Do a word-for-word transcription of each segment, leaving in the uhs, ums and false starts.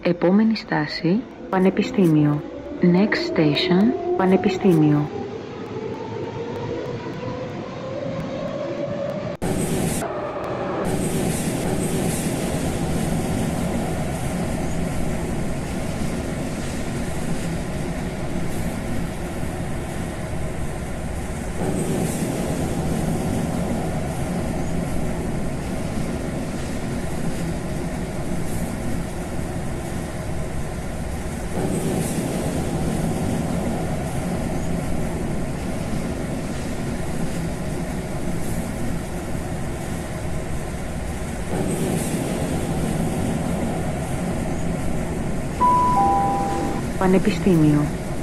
Επόμενη στάση, Πανεπιστήμιο. Next station, Πανεπιστήμιο. Πανεπιστήμιο.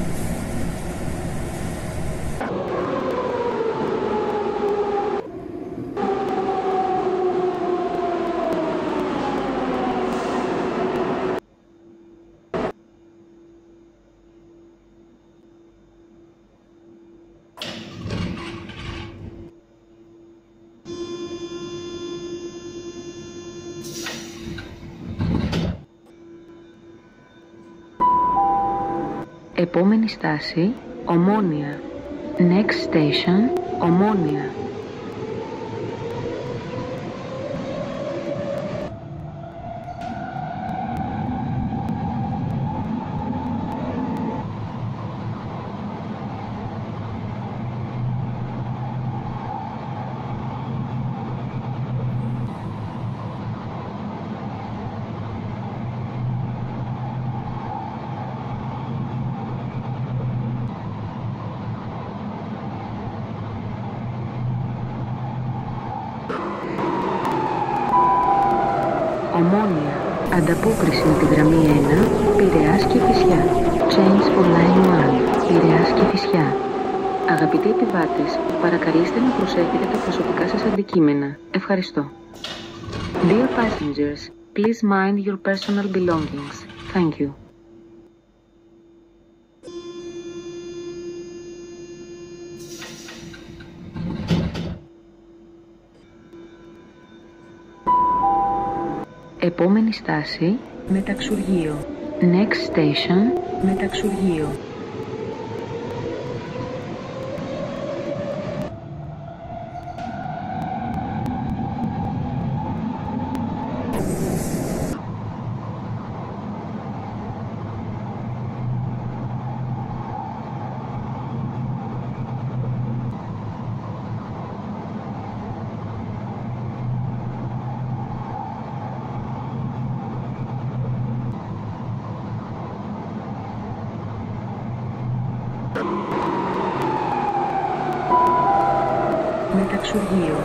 Επόμενη στάση, Ομόνοια. Next station, Ομόνοια. Ομόνοια. Ανταπόκριση με τη γραμμή ένα, Πειραιάς και Κηφισιά. Change for line one, Πειραιάς και Κηφισιά. Αγαπητοί επιβάτες, παρακαλείστε να προσέχετε τα προσωπικά σας αντικείμενα. Ευχαριστώ. Dear passengers, please mind your personal belongings. Thank you. Επόμενη στάση, Μεταξουργείο. Next station, Μεταξουργείο. Μεταξουργείο.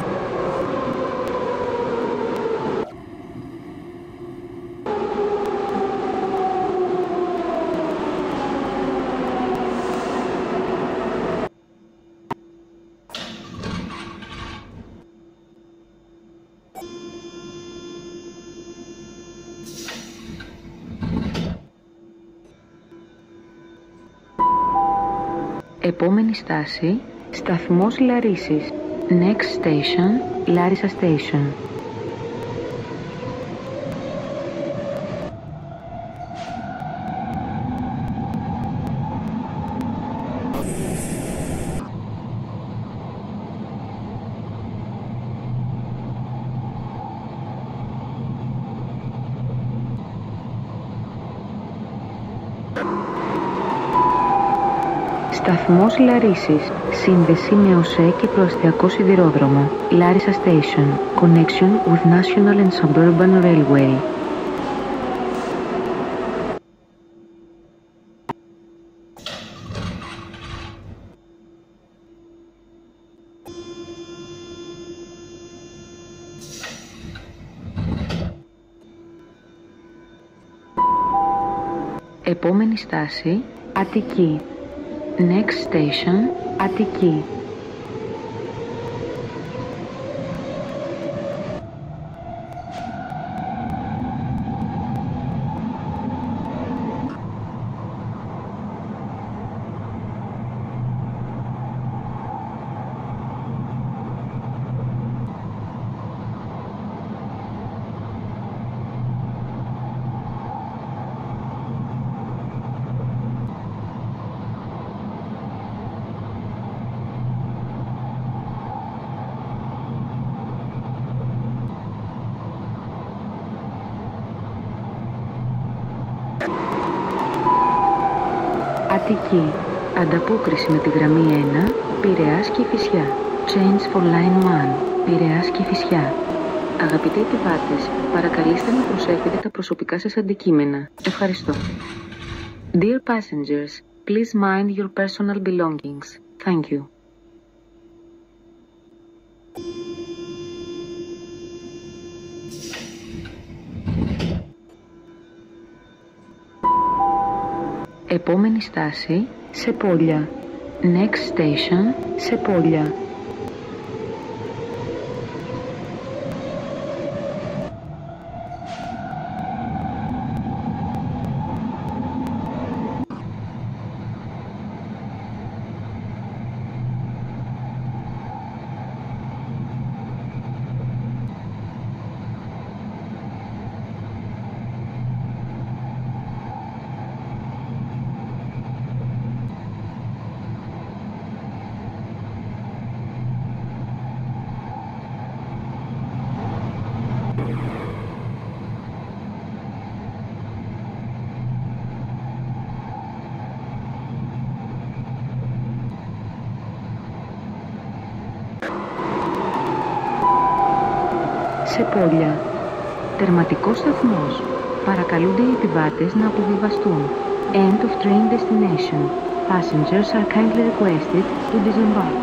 Επόμενη στάση, σταθμός Λαρίσης. Next station, Larissa Station. Σταθμός Λαρίσης. Σύνδεση με ΟΣΕ και προαστιακό σιδηρόδρομο. Larissa Station. Connection with National and Suburban Railway. Επόμενη στάση, Αττική. Next station, Αττική. Αττική. Ανταπόκριση με τη γραμμή ένα, Πειραιάς Κηφισιά. Change for line one, Πειραιάς Κηφισιά. Αγαπητοί επιβάτες, παρακαλείστε να προσέχετε τα προσωπικά σας αντικείμενα. Ευχαριστώ. Dear passengers, please mind your personal belongings. Thank you. Επόμενη στάση, Σεπόλια. Next station, Σεπόλια. Σεπόλια. Τερματικός σταθμός. Παρακαλούνται οι επιβάτες να αποβιβαστούν. End of train destination. Passengers are kindly requested to disembark.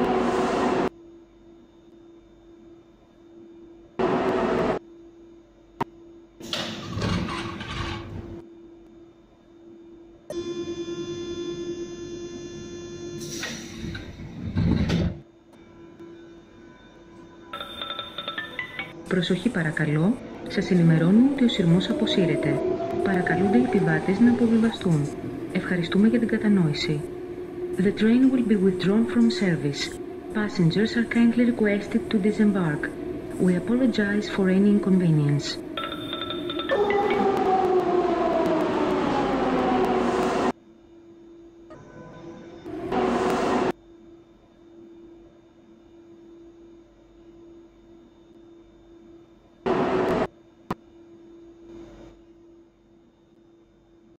Προσοχή παρακαλώ, σας ενημερώνουμε ότι ο σειρμός αποσύρεται. Παρακαλούνται οι επιβάτες να αποβιβαστούν. Ευχαριστούμε για την κατανόηση. The train will be withdrawn from service. Passengers are kindly requested to disembark. We apologize for any inconvenience.